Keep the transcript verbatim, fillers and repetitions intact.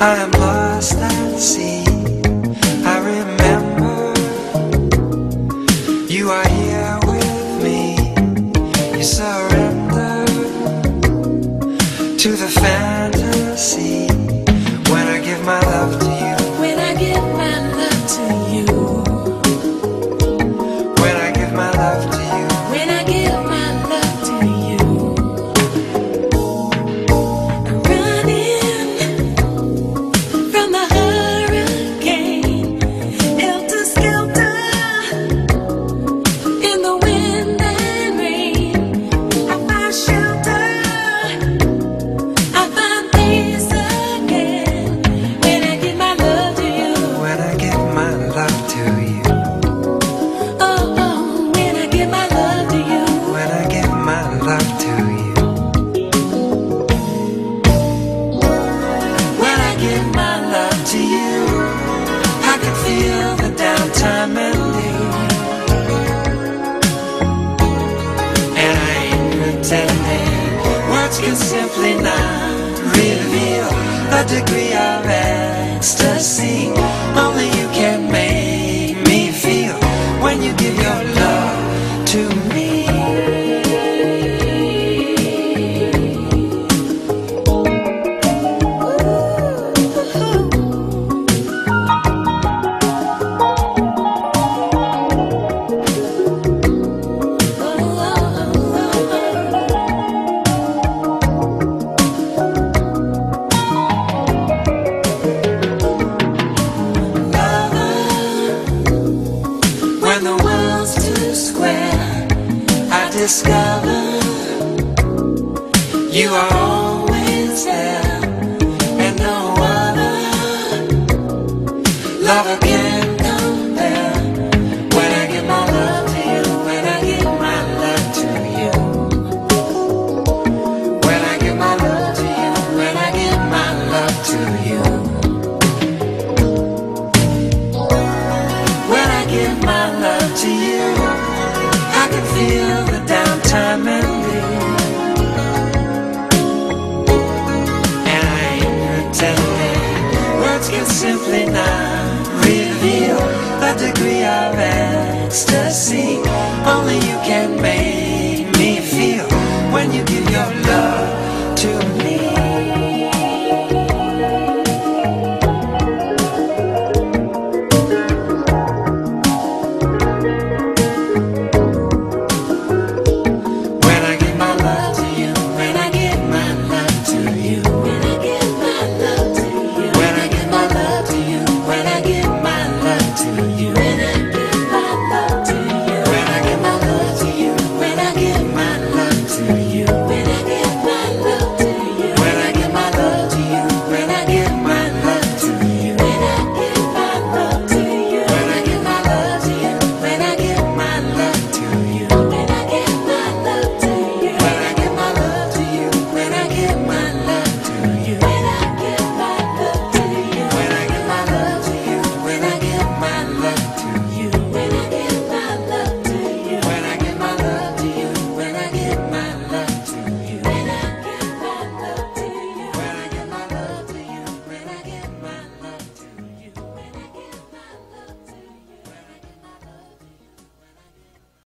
I am lost at sea. I remember you are here with me. You surrender to the fantasy when I give my love to you. When I give my love to you. When I give my love to you. When I give my love to you. I'm running from the hurricane, helter skelter in the wind and rain. I find shelter, I find peace again when I give my love to you. When I give my love to you. Oh, oh, when I give my love to you. When I give my love to you. When I give my love to you, I can feel the downtime ending. And I ain't pretending. Words can simply not reveal the degree of ecstasy. Only you can make me feel when you give your love to me. When the world's too square, I discover you are always there, and no other lover can compare. When I give my love to you, when I give my love to you. When I give my love to you, when I give my love to you. When I give my love to you, I can feel the downtime ending. And I ain't pretending. Words can simply not reveal the degree of ecstasy. Only you can make me feel when you give your love.